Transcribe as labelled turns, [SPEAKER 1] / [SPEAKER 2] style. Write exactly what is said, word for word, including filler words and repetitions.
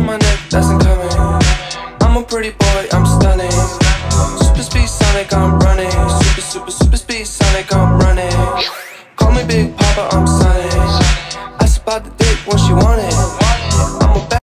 [SPEAKER 1] my neck, that's incoming. I'm a pretty boy, I'm stunning. Super speed Sonic, I'm running. Super, super, super speed Sonic, I'm running. Call me Big Papa, I'm Sonic.